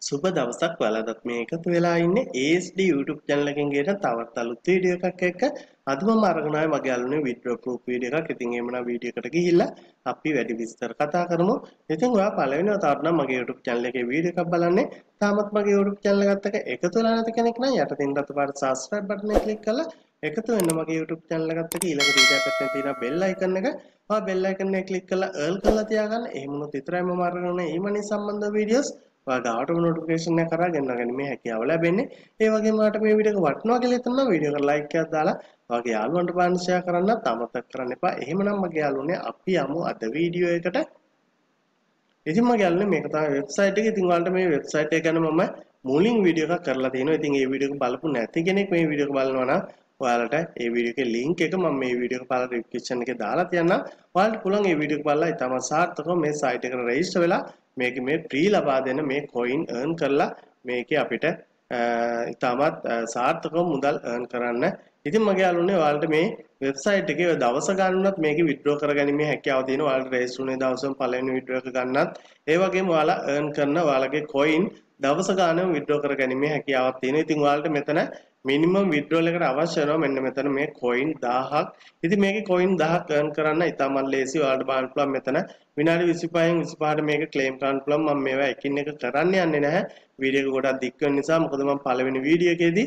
සුබ දවසක් වලදත් මේ එකතු වෙලා ඉන්නේ ASD YouTube channel එකෙන් ගෙන තවත් අලුත් වීඩියෝ එකක් එක්ක අද මම අරගෙන ආවේ මගේ අලුත් withdraw proof වීඩියෝ එකක්. ඉතින් එහෙමනම් වීඩියෝ එකට ගිහිල්ලා අපි වැඩි විස්තර කතා කරමු. ඉතින් ඔයා පළවෙනිව තාම නම් මගේ YouTube channel එකේ වීඩියෝ එකක් බලන්නේ තාමත් මගේ YouTube channel එකත් එක්ක එකතු වෙලා නැති කෙනෙක් නම් යට තියෙන රතු පාට subscribe button එක click කරලා එකතු වෙන්න මගේ YouTube channel එකත් එක්ක ඊළඟ වීඩියෝ එකක් පැත්තෙන් තියෙන bell icon එක ඔයා bell icon එක click කරලා all කරලා තියාගන්න. එහෙම වුණොත් විතරයි මම අරගෙන ඒ money සම්බන්ධ වීඩියෝස් ඔයාලට notification එක කරා ගෙනගන්න මේ හැකියාව ලැබෙන්නේ. ඒ වගේම ඔයාලට මේ වීඩියෝ එක වටිනවා කියලා හිතනවා වීඩියෝ එකට like එකක් දාලා ඔයාගේ යාළුවන්ට බලන්න share කරන්නත් අමතක කරන්න එපා. එහෙමනම් මගේ යාළුවනේ අපි යමු අද වීඩියෝ එකට. ඉතින් මගේ යාළුවනේ මේක තමයි වෙබ්සයිට් එක. ඉතින් ඔයාලට මේ වෙබ්සයිට් එක ගැන මම මුලින් වීඩියෝ එකක් කරලා තියෙනවා. ඉතින් මේ වීඩියෝ එක බලපු නැති කෙනෙක් මේ වීඩියෝ එක බලනවා නම් ඔයාලට මේ වීඩියෝ එකේ link එක මම මේ වීඩියෝ එක බලලා description එකේ දාලා තියන්නම්. ඔයාලට පුළුවන් මේ වීඩියෝ එක බලලා ඉතාම සාර්ථකව මේ site එකට register වෙලා මේක මේ free ලබා දෙන මේ coin earn කරලා මේකේ අපිට ඉතාමත් සාර්ථකව මුදල් earn කරන්න. ඉතින් මගේ යාළුවනේ ඔයාලට මේ වෙබ්සයිට් එකේ දවස ගන්නවත් මේකේ withdraw කරගැනීමේ හැකියාව තියෙනවා. ඔයාලට register වුණේ දවසම පළවෙනි withdraw එක ගන්නත් ඒ වගේම ඔයාලා earn කරන ඔයාලගේ coin දවස ගානම withdraw කරගැනීමේ හැකියාවක් තියෙනවා. ඉතින් ඔයාලට මෙතන minimum withdrawal එකට අවශ්‍ය වෙනවා මෙන්න මෙතන මේ coin 1000ක්. ඉතින් මේකේ coin 1000ක් earn කරන්න ඉතාමත් ලේසි. ඔයාලට බලන්න පුළුවන් මෙතන විනාඩි 25න් 25ට මේක claim කරන්න පුළුවන්. මම මේවා එකින් එක කරන්න යන්නේ නැහැ. වීඩියෝ එක ගොඩක් දික් වෙන නිසා. මොකද මම පළවෙනි වීඩියෝ එකේදී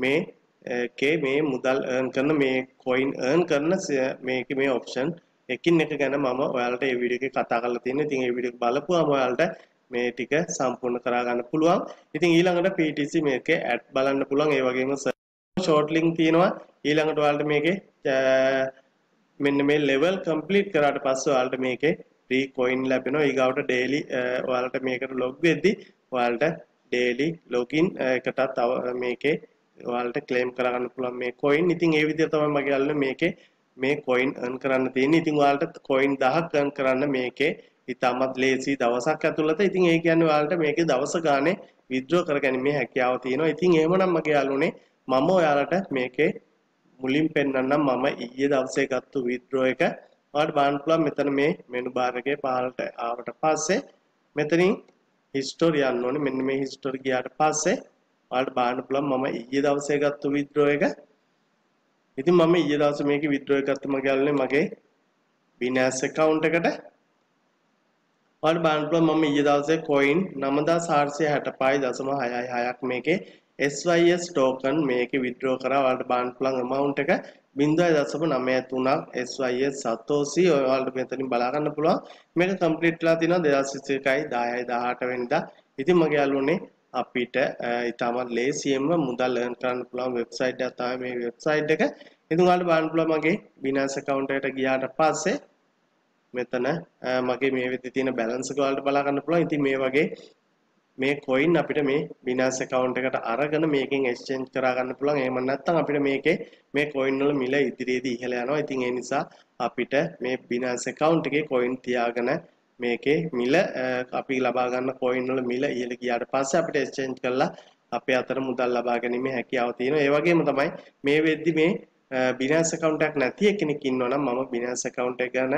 මේ මුදල් earn කරන මේ coin earn කරන මේකේ මේ option එකින් එක ගැන මම ඔයාලට මේ වීඩියෝ එකේ කතා කරලා තියෙනවා. ඉතින් මේ වීඩියෝ එක බලපුවාම ඔයාලට මේ ටික සම්පූර්ණ කරා ගන්න පුළුවන්. ඉතින් ඊළඟට PTC මේකේ ඇඩ් බලන්න පුළුවන්. ඒ වගේම short link තියෙනවා. ඊළඟට ඔයාලට මේකේ මෙන්න මේ level complete කරාට පස්සේ ඔයාලට මේකේ free coin ලැබෙනවා. ඊගාවට daily ඔයාලට මේකට log වෙද්දි ඔයාලට daily login එකටත් මේකේ ඔයාලට claim කරගන්න පුළුවන් මේ coin. ඉතින් ඒ විදිහට තමයි මගේ යාළුවනේ මේකේ මේ coin earn කරන්න තියෙන්නේ. ඉතින් ඔයාලට coin 1000ක් earn කරන්න මේකේ ඉතාමත් ලේසි දවසක් ඇතුළත. ඉතින් ඒ කියන්නේ ඔයාලට මේකේ දවස ගානේ withdraw කරගැනීමේ හැකියාව තියෙනවා. ඉතින් එහෙමනම් මගේ යාළුවනේ මම ඔයාලට මේකේ මුලින් පෙන්නන්නම් මම ඊයේ දවසේ ගත්ත withdraw එක. ඔයාලට බලන්න පුළුවන් මෙතන මේ menu bar එකේ පහළට ආවට පස්සේ මෙතනින් history යන්න ඕනේ. මෙන්න මේ history ගියාට පස්සේ ඔයාලට බලන්න පුළුවන් මම ඊයේ දවසේ ගත්ත withdraw එක. ඉතින් මම ඊයේ දවසේ මේකේ withdraw එක ගත්ත මගේ යාළුවනේ මගේ Binance account එකට. ඔයාලට බලන්න පුළුවන් මම ඊයේ දවසේ coin 9465.66ක් මේකේ SYS token මේකේ withdraw කරා. ඔයාලට බලන්න පුළුවන් amount එක 0.93ක් SYS සතෝසි. ඔයාලට මෙතනින් බලා ගන්න පුළුවන්. මේක complete වෙලා තියෙනවා 2021 10/18 වෙනිදා. ඉතින් මගේ යාළුවනේ අපිට ඉතාමත් ලේසියෙන්ම මුදල් earn කරන්න පුළුවන් වෙබ්සයිට් එකක් තමයි මේ වෙබ්සයිට් එක. ඉතින් ඔයාලට බලන්න පුළුවන් මගේ Binance account එකට ගියාට පස්සේ මෙතන මගේ මේ වෙද්දි තියෙන balance එක ඔයාලට බලා ගන්න පුළුවන්. ඉතින් මේ වගේ මේ coin අපිට මේ Binance account එකට අරගෙන මේකෙන් exchange කරා ගන්න පුළුවන්. එහෙම නැත්නම් අපිට මේකේ මේ coin වල මිල ඉදිරියේදී ඉහළ යනවා. ඉතින් ඒ නිසා අපිට මේ Binance account එකේ coin තියාගෙන මේකේ මිල අපි ලබා ගන්න coin වල මිල ඉහළ ගියාට පස්සේ අපිට exchange කරලා අපේ අතර මුදල් ලබා ගැනීමේ හැකියාව තියෙනවා. ඒ වගේම තමයි මේ වෙද්දි මේ Binance account එකක් නැති කෙනෙක් ඉන්නවා නම් මම Binance account එක ගැන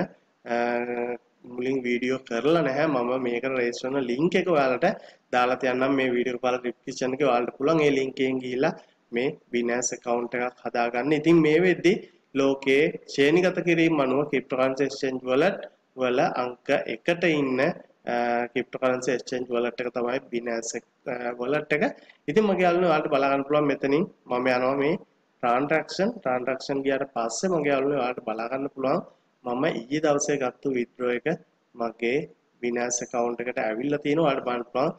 මුලින් වීඩියෝ කරලා නැහැ. මම මේකට රෙජිස්ටර් කරන link එක ඔයාලට දාලා තියන්නම් මේ වීඩියෝ එක බලලා description එකේ ඔයාලට පුළුවන් ඒ link එකෙන් ගිහිල්ලා මේ Binance account එකක් හදාගන්න. ඉතින් මේ වෙද්දි ලෝකයේ ශ්‍රේණිගත කිරීම අනුව cryptocurrency exchange wallet වල අංක 1ට ඉන්න cryptocurrency exchange wallet එක තමයි Binance wallet එක. ඉතින් මගේ යාළුවනේ ඔයාලට බලා ගන්න පුළුවන් මෙතනින් මම යනවා මේ transaction ගියාට පස්සේ මගේ යාළුවනේ ඔයාලට බලා ගන්න පුළුවන් මම ඊයේ දවසේ ගත්ත withdraw එක මගේ Binance account එකට ඇවිල්ලා තියෙනවා. ඔයාලට බලන්න පුළුවන්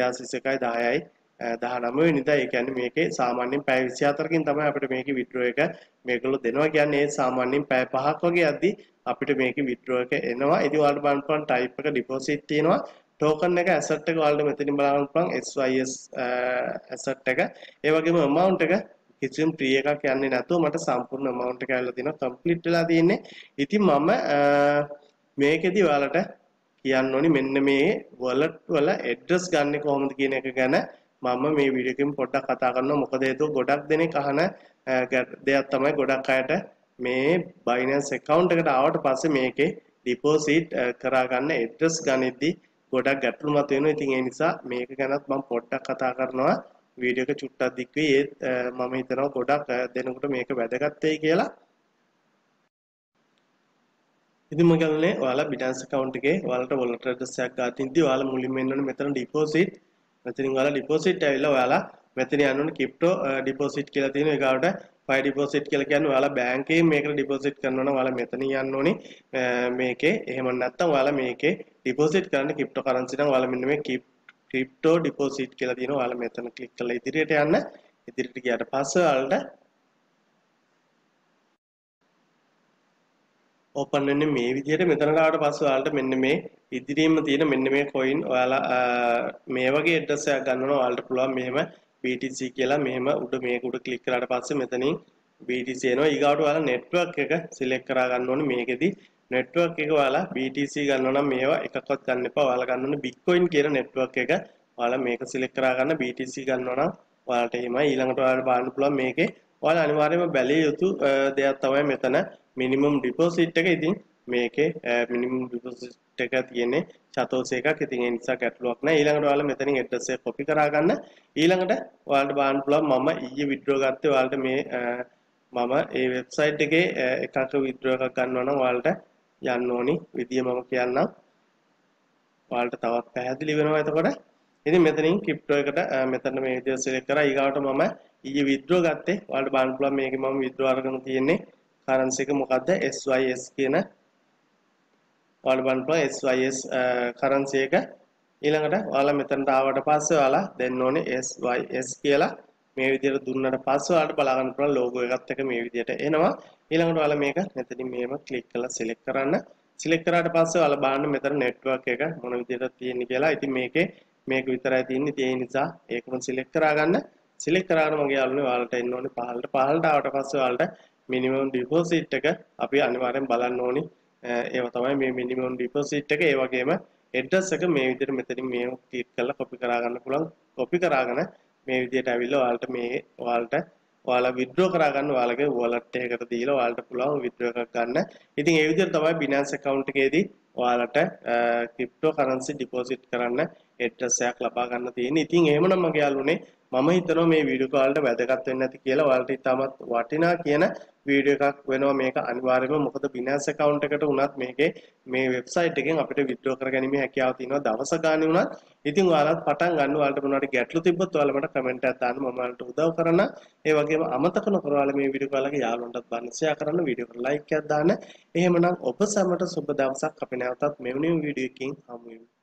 2021 10/19 වෙනිදා. ඒ කියන්නේ මේකේ සාමාන්‍යයෙන් පැය 24කින් තමයි අපිට මේකේ withdraw එක මේගොල්ලෝ දෙනවා. කියන්නේ ඒ සාමාන්‍යයෙන් පැය 5ක් වගේ යද්දි අපිට මේකේ withdraw එක එනවා. ඉතින් ඔයාලට බලන්න පුළුවන් type එක deposit තියෙනවා. token එක asset එක ඔයාලට මෙතනින් බලන්න පුළුවන් SYS asset එක. ඒ වගේම amount එක කිසිම free එකක් යන්නේ නැතුව මට සම්පූර්ණ amount එක ඇවිල්ලා තියෙනවා. complete වෙලා තියෙන්නේ. ඉතින් මම මේකෙදි ඔයාලට කියන්න ඕනි මෙන්න මේ wallet වල address ගන්න කොහොමද කියන එක ගැන මම මේ වීඩියෝ එකෙන් පොඩ්ඩක් කතා කරනවා. මොකද හේතුව ගොඩක් දෙනෙක් අහන දෙයක් තමයි ගොඩක් අයට මේ Binance account එකට ආවට පස්සේ මේකේ deposit කරා ගන්න address ගනිද්දි ගොඩක් ගැටලු මතුවෙනවා. ඉතින් ඒ නිසා මේක ගැනත් මම පොඩ්ඩක් කතා කරනවා. වීඩියෝ එක චුට්ටක් දික් වෙයි. ඒත් මම හිතනවා ගොඩක් දෙනකොට මේක වැදගත් වෙයි කියලා. ඉතින් මම කියන්නේ ඔයාලා Binance account එකේ ඔයාලට wallet address එකක් ගන්න ඔයාලා මුලින්ම එන්න ඕනේ මෙතන deposit. මෙතනින් ඔයාලා deposit ඇවිල්ලා ඔයාලා මෙතන යන්න ඕනේ crypto deposit කියලා තියෙනවා. ඒකට fire deposit කියලා කියන්නේ ඔයාලා බැංකුවෙන් මේකට deposit කරනවා නම් ඔයාලා මෙතනින් යන්න ඕනේ. මේකේ එහෙම නැත්නම් ඔයාලා මේකේ deposit කරන්න cryptocurrency නම් ඔයාලා මෙන්න මේ crypto deposit කියලා තියෙනවා. ඔයාලා මෙතන click කරලා ඉදිරියට යන්න. ඉදිරියට ගියාට පස්සේ ඔයාලට ඕපන් වෙන්නේ මේ විදිහට. මෙතනට ආවට පස්සේ ඔයාලට මෙන්න මේ ඉදිරියෙම තියෙන මෙන්න මේ coin ඔයාලා මේ වගේ address එකක් ගන්නවා. ඔයාලට පුළුවන් මෙහෙම BTC කියලා මෙහෙම උඩ මේක උඩ click කරාට පස්සේ මෙතනින් BTC එනවා. ඊගාවට ඔයාලා network එක select කරා ගන්න ඕනේ. මේකෙදි network එක ඔයාලා BTC ගන්නවා නම් මේවා එකක්වත් ගන්න එපා. ඔයාලා ගන්න ඕනේ Bitcoin කියන network එක. ඔයාලා මේක select කරා ගන්න BTC ගන්නවා නම් ඔයාලට එහෙමයි. ඊළඟට ඔයාලට බලන්න පුළුවන් මේකේ ඔයාලා අනිවාර්යයෙන්ම බැලිය යුතු දෙයක් තමයි මෙතන minimum deposit එක. ඉතින් මේකේ minimum deposit එක තියෙන්නේ සතෝසි එකක්. ඉතින් ඒ නිසා ගැටලුවක් නැහැ. ඊළඟට ඔයාලා මෙතනින් address එක copy කරා ගන්න. ඊළඟට ඔයාලට බලන්න පුළුවන් මම ඊයේ withdraw ගත්තේ ඔයාලට මේ මම ඒ වෙබ්සයිට් එකේ එකක withdraw එකක් ගන්නවා නම් ඔයාලට යන්න ඕනි විදිය මම කියන්නම්. ඔයාලට තවත් පැහැදිලි වෙනවා එතකොට. ඉතින් මෙතනින් crypto එකට මෙතන මේ විදිය select කරා. ඊගාවට මම ඊයේ withdraw ගත්තේ. ඔයාලට බලන්න පුළුවන් මේකේ මම withdraw අරගෙන තියෙන්නේ currency එක මොකද්ද SYS කියන ඔයාලා බලන්න පුළුවන් SYS currency එක. ඊළඟට ඔයාලා මෙතනට ආවට පස්සේ ඔයාලා දෙන්න ඕනේ SYS කියලා. මේ විදිහට දුන්නට පස්සේ ඔයාලට බලා ගන්න පුළුවන් logo එකත් එක්ක මේ විදිහට එනවා. ඊළඟට ඔයාලා මේක මෙතනින් මෙහෙම click කරලා select කරන්න. select කරාට පස්සේ ඔයාලා බලන්න මෙතන network එක මොන විදිහටද තියෙන්නේ කියලා. ඉතින් මේක විතරයි තියෙන්නේ. ඒ නිසා ඒකම select කරා ගන්න. select කරාගෙන මගේ යාළුවනේ ඔයාලට එන්න ඕනේ 15ට ආවට පස්සේ ඔයාලට minimum deposit එක අපි අනිවාර්යෙන් බලන්න ඕනේ. ඒව තමයි මේ minimum deposit එක. ඒ වගේම address එක මේ විදිහට මෙතනින් මේව click කරලා copy කරා ගන්න පුළුවන්. copy කරාගෙන මේ විදිහට ඇවිල්ලා ඔයාලා withdraw කරා ගන්න ඔයාලගේ wallet එකකට දීලා ඔයාලට පුළුවන් withdraw එකක් ගන්න. ඉතින් ඒ විදිහට තමයි Binance account එකේදී ඔයාලට cryptocurrency deposit කරන්න address එකක් ලබා ගන්න තියෙන්නේ. ඉතින් එහෙමනම් මගේ යාළුවනේ මම හිතනවා මේ වීඩියෝ එක ඔයාලට වැදගත් වෙන්න ඇති කියලා. ඔයාලට ඉතාමත් වටිනා කියන වීඩියෝ එකක් වෙනවා මේක අනිවාර්යයෙන්ම. මොකද Binance account එකට උනත් මේකේ මේ වෙබ්සයිට් එකෙන් අපිට withdraw කරගැනීමේ හැකියාව තියෙනවා දවස ගානේ උනත්. ඉතින් ඔයාලත් පටන් ගන්න. ඔයාලට මොනවාරි ගැටලු තිබ්බොත් ඔයාලා මට කමෙන්ට් එකක් දාන්න. මම ඔයාලට උදව් කරන්න. ඒ වගේම අමතක නොකර ඔයාලා මේ වීඩියෝ එක ඔයාලගේ යාළුවන්ටත් බලන්න share කරන්න. වීඩියෝ එකට like එකක් දාන්න. එහෙමනම් ඔබ සැමට සුබ දවසක්. අපි නැවතත් මෙවැනි වීඩියෝ එකකින් හමු වෙමු.